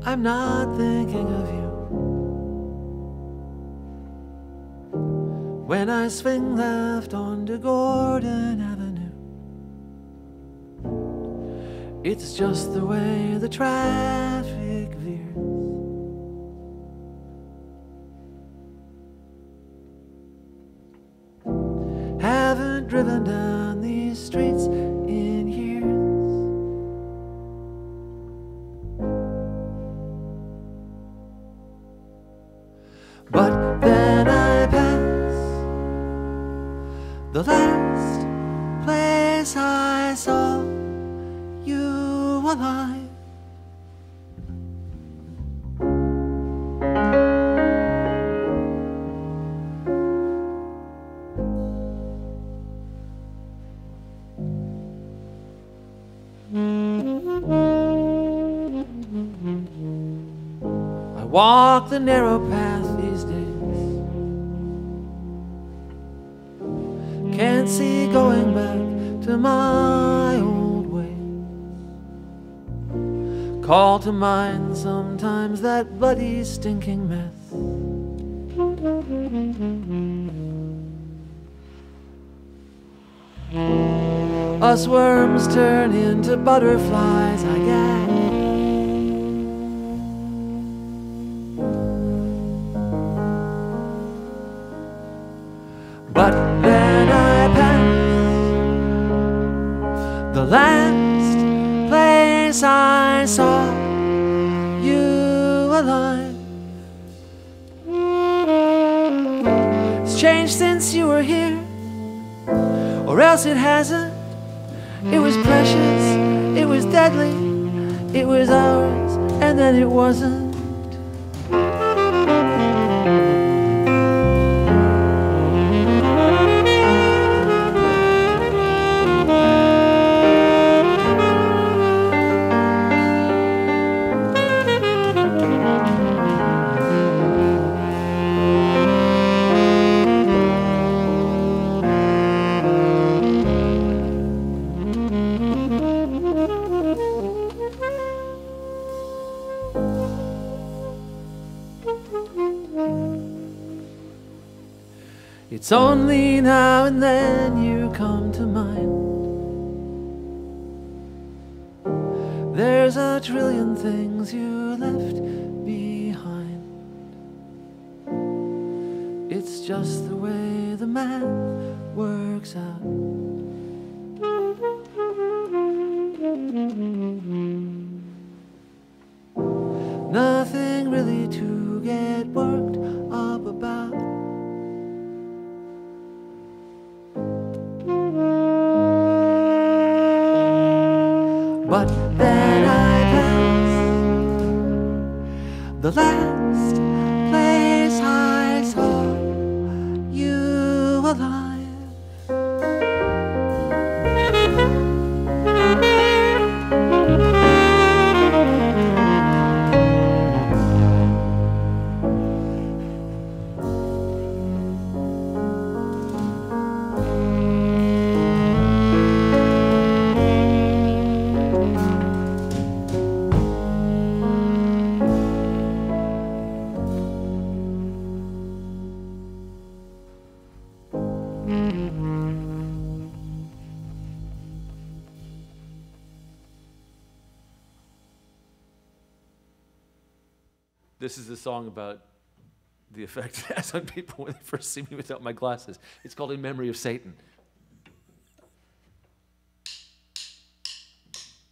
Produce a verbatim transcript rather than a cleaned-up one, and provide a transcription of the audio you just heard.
I'm not thinking of you. When I swing left onto Gordon Avenue, it's just the way the traffic veers. Haven't driven down these streets in years. But then I pass the last place I saw you alive. I walk the narrow path these days. Can't see going back to my old ways. Call to mind sometimes that bloody stinking mess. Us worms turn into butterflies, I guess. But then I pass the last place I saw you alive. It's changed since you were here, or else it hasn't. It was precious, it was deadly, it was ours, and then it wasn't. It's only now and then you come to mind. There's a trillion things you left behind. It's just the way the math works out. Nothing really to get worked up about. But then I pass the last place I saw you alive. This is a song about the effect it has on people when they first see me without my glasses. It's called In Memory of Satan.